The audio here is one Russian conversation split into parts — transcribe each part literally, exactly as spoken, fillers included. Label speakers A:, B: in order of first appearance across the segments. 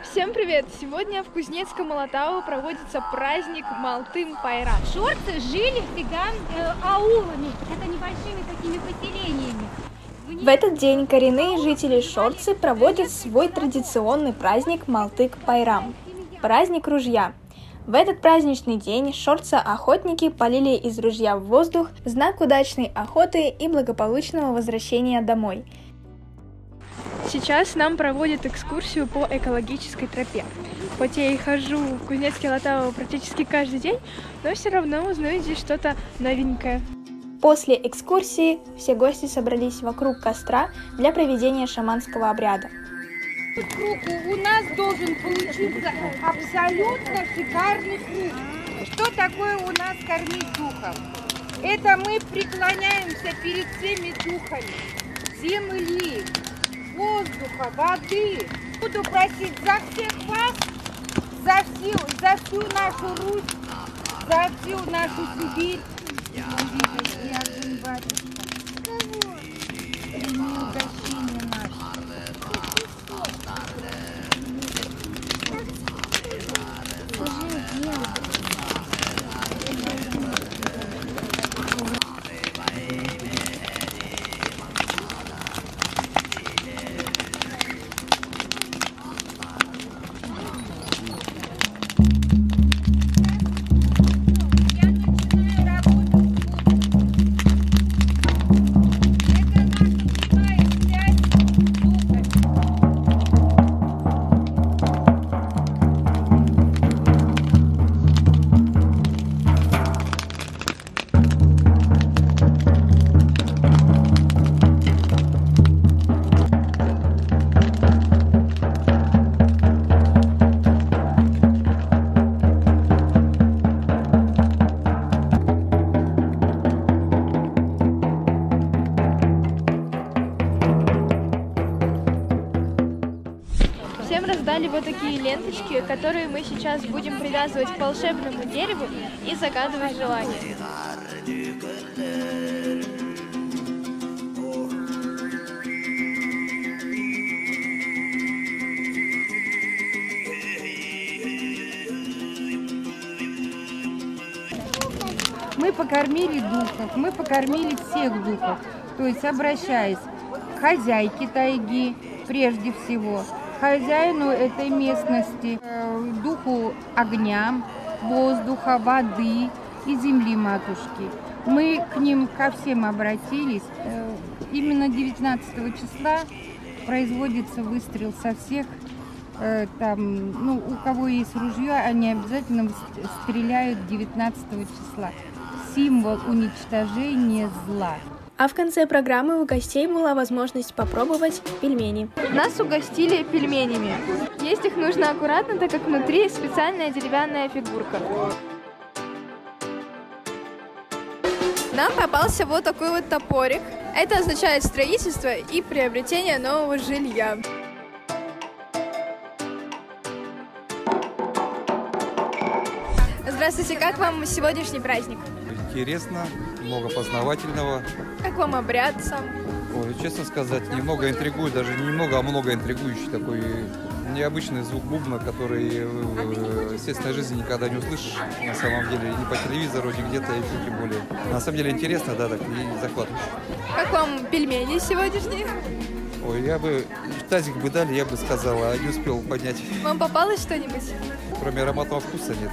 A: Всем привет! Сегодня в Кузнецком Алатау проводится праздник Малтым-Пайрам.
B: Шорцы жили всегда э, аулами, это небольшими такими поселениями.
A: В этот день коренные жители Шорцы проводят свой традиционный праздник Малтык-Пайрам – праздник ружья. В этот праздничный день шорцы-охотники полили из ружья в воздух в знак удачной охоты и благополучного возвращения домой. Сейчас нам проводят экскурсию по экологической тропе. Хоть я и хожу в Кузнецкий Алатау практически каждый день, но все равно узнаю здесь что-то новенькое. После экскурсии все гости собрались вокруг костра для проведения шаманского обряда.
C: Круг у нас должен получиться абсолютно шикарный круг. Что такое у нас кормить духом? Это мы преклоняемся перед всеми духами земли, воздуха, воды. Буду просить за всех вас, за всю, за всю нашу Русь, за всю нашу Сибирь. Угощение наше.
A: Всем раздали вот такие ленточки, которые мы сейчас будем привязывать к волшебному дереву и загадывать желание.
C: Мы покормили духов, мы покормили всех духов, то есть обращаясь к хозяйке тайги прежде всего, хозяину этой местности, духу огня, воздуха, воды и земли матушки. Мы к ним ко всем обратились. Именно девятнадцатого числа производится выстрел со всех. Там, ну, у кого есть ружье, они обязательно стреляют девятнадцатого числа. Символ уничтожения зла.
A: А в конце программы у гостей была возможность попробовать пельмени. Нас угостили пельменями. Есть их нужно аккуратно, так как внутри специальная деревянная фигурка. Нам попался вот такой вот топорик. Это означает строительство и приобретение нового жилья. Здравствуйте, как вам сегодняшний праздник?
D: Интересно, много познавательного.
A: Как вам обряд сам?
D: Ой, честно сказать, немного интригует, даже не немного, а много интригующий такой необычный звук бубна, который в естественной жизни никогда не услышишь, на самом деле, ни по телевизору, ни где-то, и тем более. На самом деле интересно, да, так и захватывающе.
A: Как вам пельмени сегодняшние?
D: Ой, я бы, тазик бы дали, я бы сказала, а не успел поднять.
A: Вам попалось что-нибудь?
D: Кроме ароматного вкуса нет.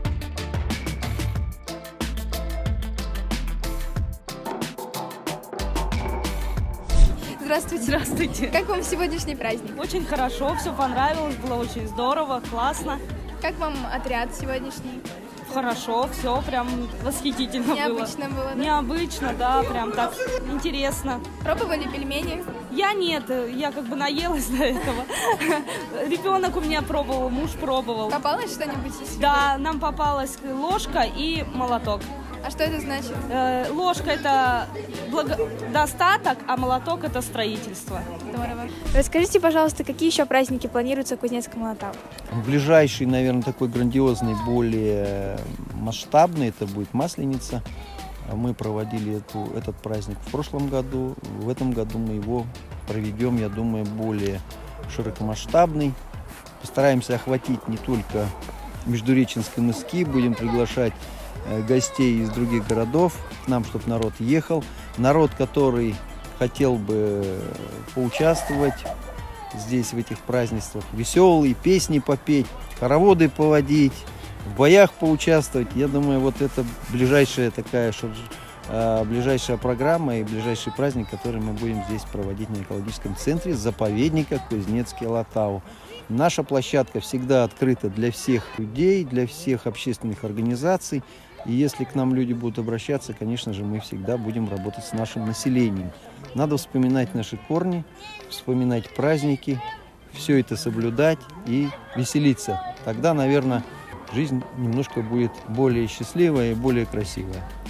A: Здравствуйте.
E: Здравствуйте.
A: Как вам сегодняшний праздник?
E: Очень хорошо, все понравилось, было очень здорово, классно.
A: Как вам отряд сегодняшний?
E: Хорошо, все прям восхитительно
A: Необычно было,
E: было.
A: да?
E: Необычно, да, прям так интересно.
A: Пробовали пельмени?
E: Я нет, я как бы наелась до этого. Ребенок у меня пробовал, муж пробовал.
A: Попалось что-нибудь из
E: Да, нам попалась ложка и молоток.
A: А что это значит?
E: Э, ложка это благо... достаток, а молоток это строительство.
A: Здорово. Расскажите, пожалуйста, какие еще праздники планируются в Кузнецком Алатау?
F: Ближайший, наверное, такой грандиозный, более масштабный, это будет Масленица. Мы проводили эту, этот праздник в прошлом году. В этом году мы его проведем, я думаю, более широкомасштабный. Постараемся охватить не только Междуреченские мыски, будем приглашать гостей из других городов к нам, чтобы народ ехал. Народ, который хотел бы поучаствовать здесь, в этих празднествах, веселые, песни попеть, хороводы поводить, в боях поучаствовать. Я думаю, вот это ближайшая такая ближайшая программа и ближайший праздник, который мы будем здесь проводить на экологическом центре заповедника Кузнецкий Алатау. Наша площадка всегда открыта для всех людей, для всех общественных организаций. И если к нам люди будут обращаться, конечно же, мы всегда будем работать с нашим населением. Надо вспоминать наши корни, вспоминать праздники, все это соблюдать и веселиться. Тогда, наверное, жизнь немножко будет более счастливая и более красивая.